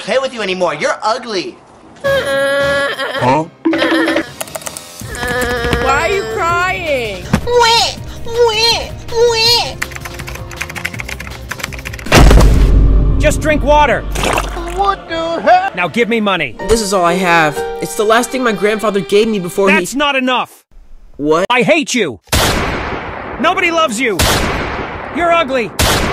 play with you anymore. You're ugly. Huh? Why are you crying? Just drink water. What the heck? Now give me money. This is all I have. It's the last thing my grandfather gave me before That's not enough. What? I hate you. Nobody loves you. You're ugly.